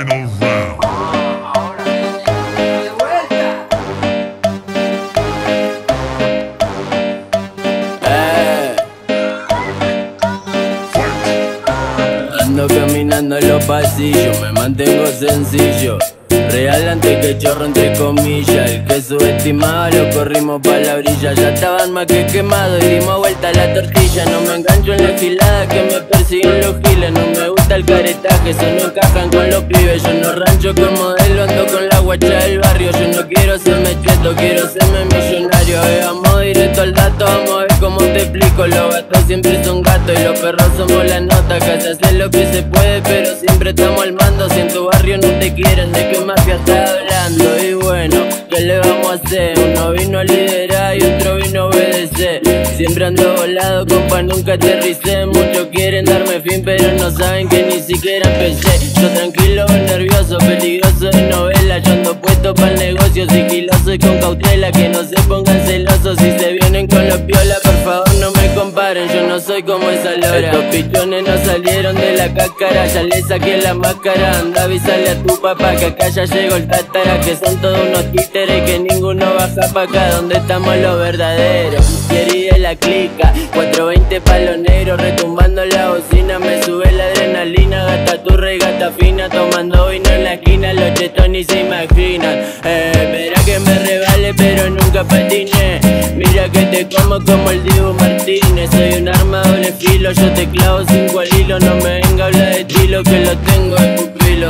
Final round. Ahora viene de vuelta. Ando caminando en los pasillos, me mantengo sencillo. Real antes que chorro entre comillas. El que subestimaba lo corrimos pa' la orilla. Ya estaban más que quemados y dimos vuelta a la tortilla. No me engancho en la gilada que me persiguen los giles. No me gusta el caretaje, eso no encajan con los pibes. Yo no rancho con modelo, ando con la guacha del barrio. Yo no quiero serme cheto, quiero serme millonario. Vamos directo al dato, vamos a ver cómo te explico. Los gatos siempre son gatos y los perros somos la nota. Acá se hace lo que se puede, pero siempre estamos al mando. Si en tu barrio no te quieren, ¿de qué mafia estás hablando? Y bueno, ¿qué le vamos a hacer? Uno vino a liderar y otro vino a obedecer. Siempre ando volado, compa, nunca aterricé. Muchos quieren darme fin, pero no saben que ni siquiera empecé. Yo tranquilo, nervioso, peligroso de novela. Yo ando puesto pa'l negocio, sigiloso y con cautela. Que no se pongan celosos si se vienen con los piola. Por favor no me comparen, yo no soy como esa lora. Estos pichones no salieron de la cáscara, ya le saqué la máscara. Anda avísale a tu papá que acá ya llegó el tátara. Que son todos unos títeres, que ninguno baja pa' acá donde estamos los verdaderos. Jerry de la clica, 420 palos negros, retumbando la bocina. Me sube la adrenalina, gata turra y gata fina. Tomando vino en la esquina, los chetos ni se imaginan. Verá que me rebale pero nunca patine. Mira que te como el Dibu Martínez. Soy un arma doble filo, yo te clavo 5 al hilo. No me venga a hablar de estilo, que lo tengo de pupilo.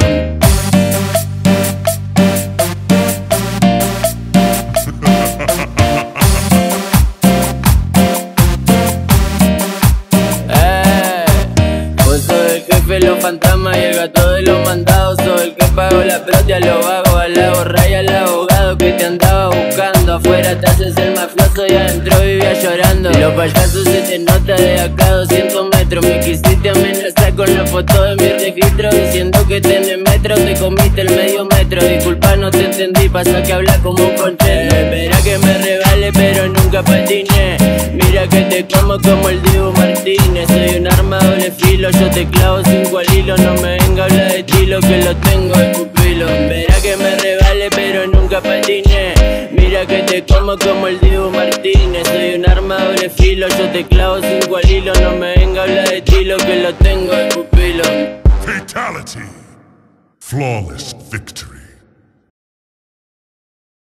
Vos sos el jefe, los fantasmas y el gato de los mandados. Sos el que pagó la propia, los vagos, a la borra y al abogado que te andaba buscando. Afuera te haces el mafioso y adentro vivía llorando. Y los payasos se te nota de acá a 200 metros. Me quisiste amenazar con la foto de mi registro, diciendo que tenés metro, te comiste el medio metro. Disculpa, no te entendí, pasa que hablas como un conchero. Espera que me regale pero nunca patiné. Mira que te como el Dibu Martínez. Soy un arma doble filo, yo te clavo 5 al hilo. No me venga a hablar de estilo, que lo tengo de pupilo. Verá que me regale pero nunca patiné. Mira que te como el Dibu Martínez. Soy un arma doble filo, yo te clavo 5 al hilo. No me venga a hablar de estilo, que lo tengo de pupilo. Fatality. Flawless victory.